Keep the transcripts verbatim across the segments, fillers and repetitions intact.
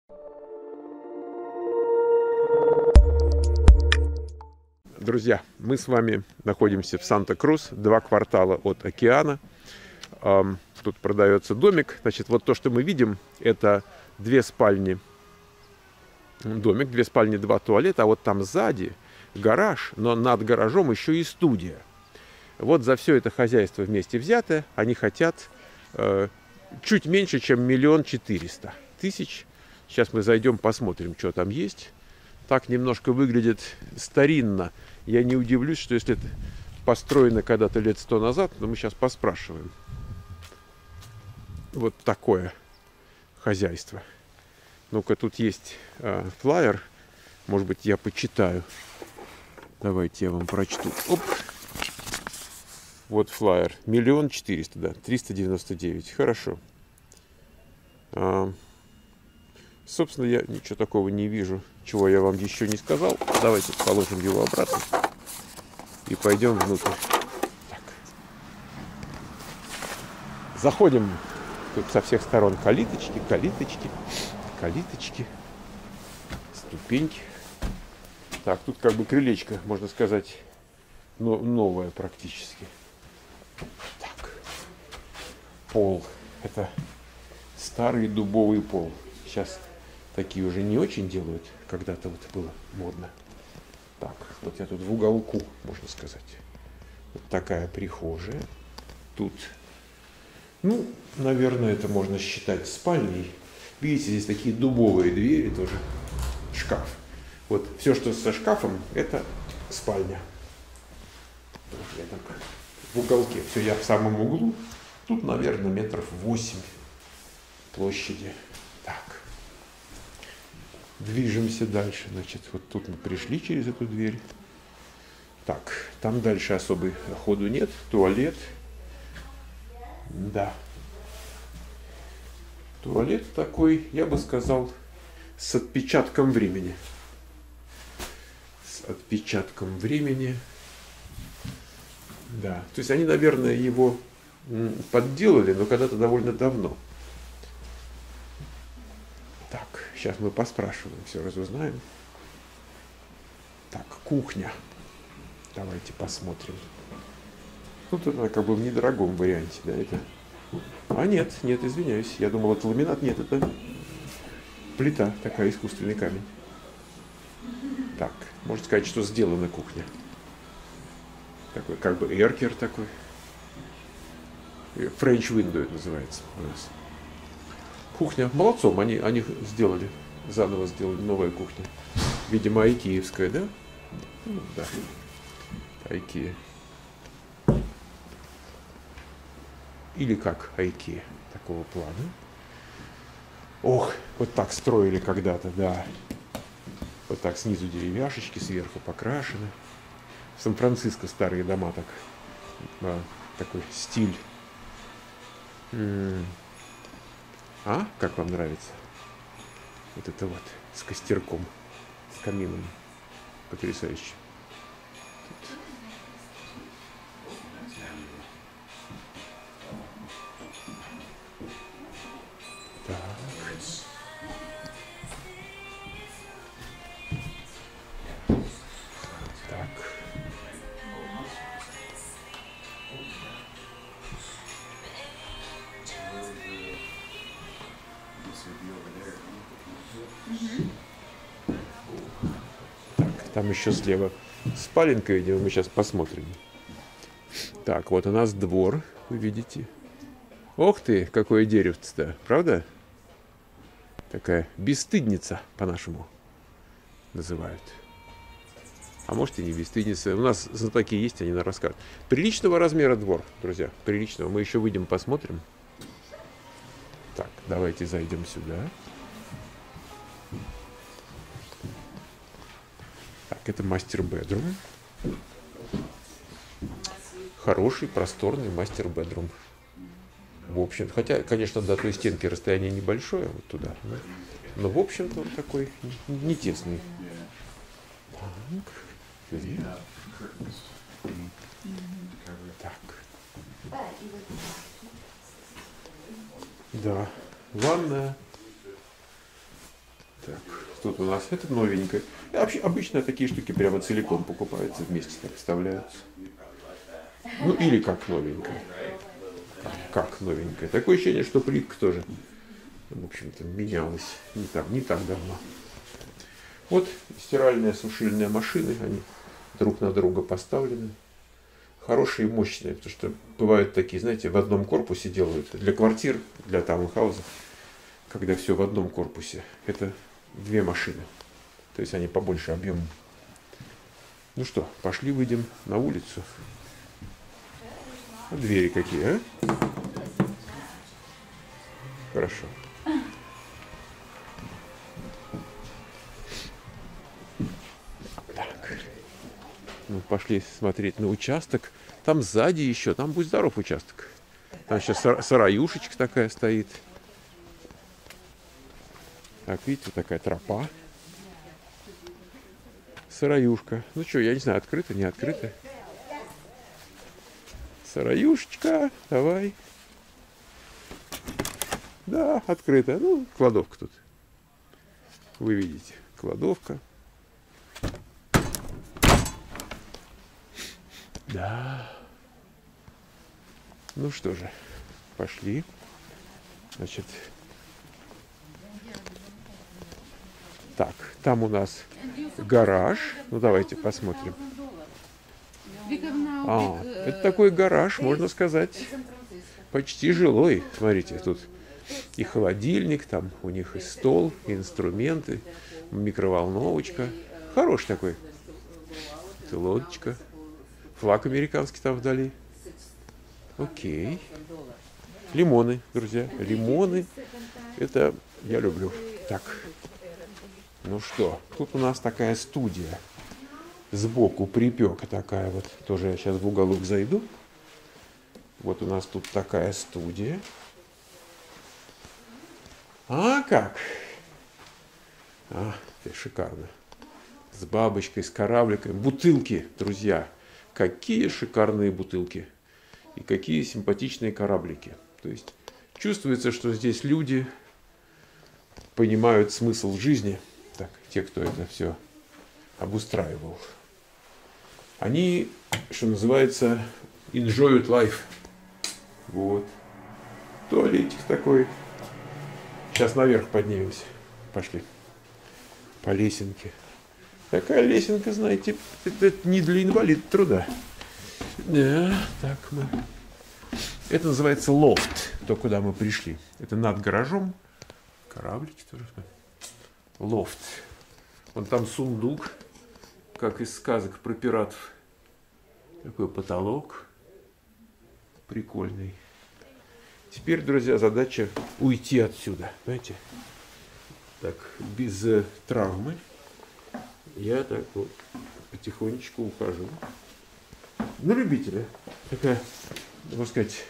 Друзья, мы с вами находимся в Санта-Крус, два квартала от океана. Тут продается домик. Значит, вот то, что мы видим, это две спальни. Домик, две спальни, два туалета. А вот там сзади гараж, но над гаражом еще и студия. Вот за все это хозяйство вместе взятое они хотят э, чуть меньше, чем миллион четыреста тысяч. Сейчас мы зайдем, посмотрим, что там есть. Так немножко выглядит старинно. Я не удивлюсь, что если это построено когда-то лет сто назад, но мы сейчас поспрашиваем. Вот такое хозяйство. Ну-ка, тут есть э, флаер. Может быть, я почитаю. Давайте я вам прочту. Оп. Вот флаер. Миллион четыреста, да. триста девяносто девять. Хорошо. А, собственно, я ничего такого не вижу, чего я вам еще не сказал. Давайте положим его обратно и пойдем внутрь. Так. Заходим. Тут со всех сторон калиточки, калиточки, калиточки, ступеньки. Так, тут как бы крылечко, можно сказать, но новое практически. Так. Пол. Это старый дубовый пол. Сейчас такие уже не очень делают. Когда-то вот было модно. Так, вот я тут в уголку, можно сказать. Вот такая прихожая. Тут, ну, наверное, это можно считать спальней. Видите, здесь такие дубовые двери тоже. Шкаф. Вот все, что со шкафом, это спальня. Вот я так в уголке. Все, я в самом углу. Тут, наверное, метров восемь площади. Так. Движемся дальше. Значит, вот тут мы пришли через эту дверь. Так, там дальше особой ходу нет. Туалет. Да. Туалет такой, я бы сказал, с отпечатком времени. С отпечатком времени. Да. То есть они, наверное, его подделали, но когда-то довольно давно. Так, сейчас мы поспрашиваем, все разузнаем. Так, кухня. Давайте посмотрим. Ну, тут она как бы в недорогом варианте, да, это. А нет, нет, извиняюсь. Я думал, это ламинат. Нет, это плита, такая, искусственный камень. Так, можно сказать, что сделана кухня. Такой, как бы эркер такой. French window это называется у нас. Кухня. Молодцом, они, они сделали, заново сделали новая кухня. Видимо, айкиевская, да? Ну, да. Айкия. Или как айкия, такого плана. Ох, вот так строили когда-то, да. Вот так снизу деревяшечки, сверху покрашены. В Сан-Франциско старые дома так. Да, такой стиль. М-м. А? Как вам нравится? Вот это вот, с костерком, с камином. Потрясающе. Тут. Так. Так. Так, там еще слева спаленка, видимо, мы сейчас посмотрим. Так, вот у нас двор, вы видите. Ох ты, какое дерево-то, правда? Такая бесстыдница, по-нашему называют. А может и не бесстыдница. У нас знатоки есть, они нам расскажут. Приличного размера двор, друзья, приличного. Мы еще выйдем, посмотрим. Так, давайте зайдем сюда. Так, это мастер-бедрум. Хороший, просторный мастер-бедрум. В общем, хотя, конечно, до той стенки расстояние небольшое, вот туда. Да? Но, в общем-то, он такой не тесный. Так. Так. Да. Ванная. Так, тут у нас это новенькое. И вообще, обычно такие штуки прямо целиком покупаются, вместе так вставляются. Ну или как новенькое. Как новенькое. Такое ощущение, что плитка тоже, в общем-то, менялась не так, не так давно. Вот стиральная, сушильная машины, они друг на друга поставлены. Хорошие и мощные, потому что бывают такие, знаете, в одном корпусе делают для квартир, для таунхаузов, когда все в одном корпусе. Это две машины. То есть они побольше объемом. Ну что, пошли выйдем на улицу. А двери какие, а? Хорошо. Так. Мы пошли смотреть на участок. Там сзади еще, там будь здоров участок. Там сейчас сараюшечка такая стоит. Так, видите, вот такая тропа. Сараюшка. Ну что, я не знаю, открыто, не открыто. Сараюшечка, давай. Да, открыто. Ну, кладовка тут. Вы видите, кладовка. Да. Ну что же, пошли. Значит, так, там у нас гараж. Ну, давайте посмотрим. А, это такой гараж, можно сказать, почти жилой. Смотрите, тут и холодильник, там у них и стол, и инструменты, микроволновочка. Хороший такой. Это лодочка. Флаг американский там вдали. Окей. Лимоны, друзья. Лимоны. Это я люблю. Так. Ну что, тут у нас такая студия. Сбоку припека такая вот. Тоже я сейчас в уголок зайду. Вот у нас тут такая студия. А как? А, это шикарно. С бабочкой, с корабликом. Бутылки, друзья. Какие шикарные бутылки. И какие симпатичные кораблики. То есть чувствуется, что здесь люди понимают смысл жизни. Так, те, кто это все обустраивал. Они, что называется, enjoy life. Вот. Туалетик такой. Сейчас наверх поднимемся. Пошли. По лесенке. Такая лесенка, знаете, это не для инвалида труда. Да, так мы. Это называется лофт, то, куда мы пришли. Это над гаражом. Кораблики тоже. Лофт. Вон там сундук, как из сказок про пиратов. Такой потолок. Прикольный. Теперь, друзья, задача уйти отсюда. Понимаете? Так, без э, травмы. Я так вот потихонечку ухожу. На любителя. Такая, можно сказать,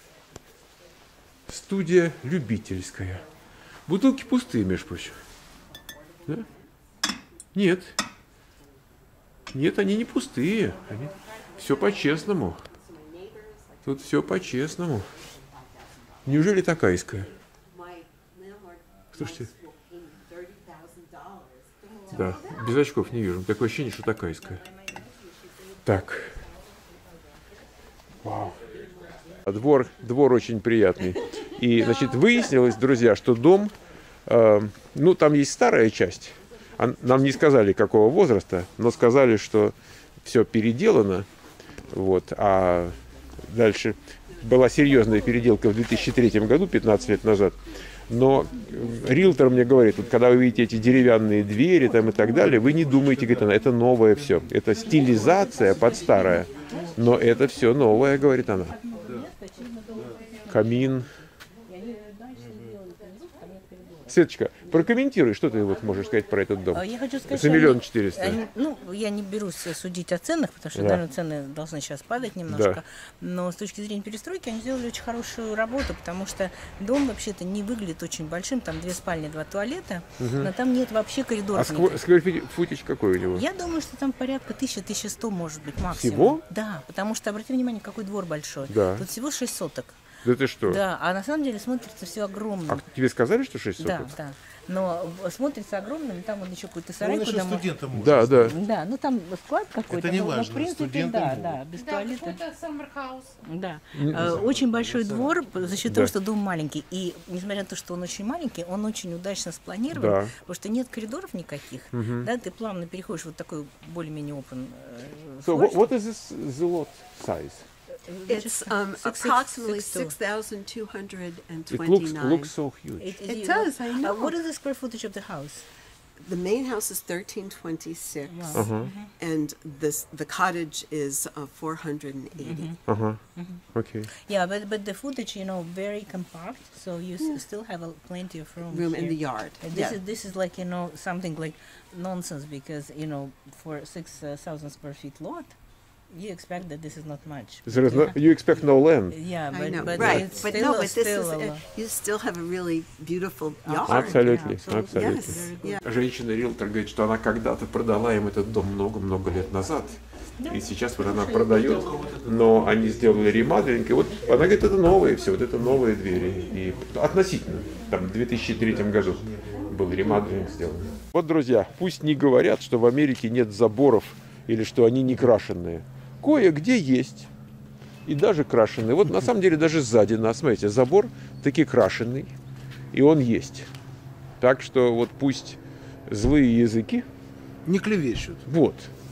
студия любительская. Бутылки пустые, между прочим. Да? Нет. Нет, они не пустые. Они... Все по-честному. Тут все по-честному. Неужели такайская? Слушайте. Да, без очков не вижу. Такое ощущение, что такайская. Так. Вау. Двор, двор очень приятный. И, значит, выяснилось, друзья, что дом, э, ну, там есть старая часть. Нам не сказали, какого возраста, но сказали, что все переделано. Вот, а дальше была серьезная переделка в две тысячи третьем году, пятнадцать лет назад. Но риэлтор мне говорит, вот когда вы видите эти деревянные двери там и так далее, вы не думаете, говорит она, это новое все. Это стилизация под старое. Но это все новое, говорит она. Камин. Светочка, прокомментируй, что ты вот можешь сказать про этот дом. Я хочу сказать, за миллион четыреста. Они, ну, я не берусь судить о ценах, потому что, Да. наверное, цены должны сейчас падать немножко. Да. Но с точки зрения перестройки они сделали очень хорошую работу, потому что дом вообще-то не выглядит очень большим. Там две спальни, два туалета, но там нет вообще А коридоров. сквер- скверфутич какой у него? Я думаю, что там порядка тысяча — тысяча сто, может быть, максимум. Всего? Да, потому что, обрати внимание, какой двор большой. Да. Тут всего шесть соток. Да ты что? Да, а на самом деле смотрится все огромно. А тебе сказали, что шесть Да, соток? да. Но смотрится огромным, там вот еще какой-то Он сарай, еще куда мы- студентом может Да, да. Да, ну там склад какой-то. Это не ну, ну, важно, в принципе, студенты да, могут. да, без Да, туалета. какой-то summer house. Да. Э, Очень большой двор за счет Да. того, что дом маленький. И несмотря на то, что он очень маленький, он очень удачно спланирован, Да. потому что нет коридоров никаких. Да, ты плавно переходишь вот такой более-менее open. э, So floor. what, what is this the lot size? It's um, Six- six- approximately six two. six thousand two hundred It looks twenty-nine. looks so huge. It, It you does, I uh, know. what is the square footage of the house? The main house is thirteen twenty-six, Wow. Uh-huh. and this the cottage is uh, four hundred eighty. Ага. Окей. Yeah, but but the footage, you know, very compact, so you s- still have a, plenty of room. Room in here. the yard. And this Yeah. is this is like you know something like nonsense because you know for six uh, thousand square feet lot, you expect that this is not much. There is no, you expect no land. Yeah, I but know, but right? it's But still, no, but this still is a uh, lot. you still have a really beautiful yard. Абсолютно, Yeah, абсолютно. Yes. Yeah. Женщина-риэлтор говорит, что она когда-то продала им этот дом много-много лет назад. И сейчас вот она продает, но они сделали ремоделинг, и вот она говорит, это новые все, вот это новые двери. И относительно, там в две тысячи третьем году был ремоделинг сделан. Вот, друзья, пусть не говорят, что в Америке нет заборов или что они не крашеные. Кое-где есть. И даже крашеные. Вот на самом деле даже сзади нас, смотрите, забор таки крашеный. И он есть. Так что вот пусть злые языки, Не клевещут. вот,